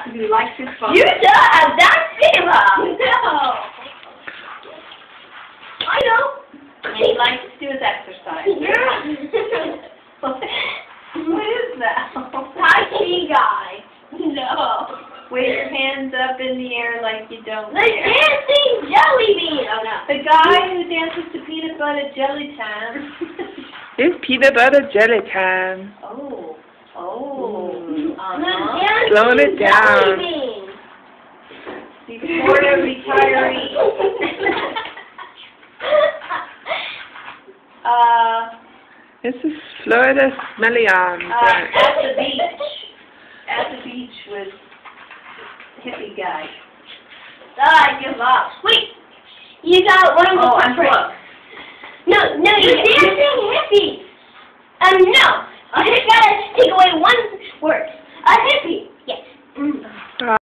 You like this phone? You don't have that fever. No. I know. He likes to do his exercise. What is that? Tai Chi guy. No. Wave your hands up in the air like you don't The care. dancing jelly bean. Oh no. The guy who dances to peanut butter jelly time. It's peanut butter jelly time. Oh. Oh. The Slowing it dancing down. jelly bean. The Florida retiree. This is Florida smelly arms. At the beach. At the beach with hippie guy. I give up. Wait. You got one of the look. No, you're dancing hippie. No. You just gotta take away one word. A hippie. Yes.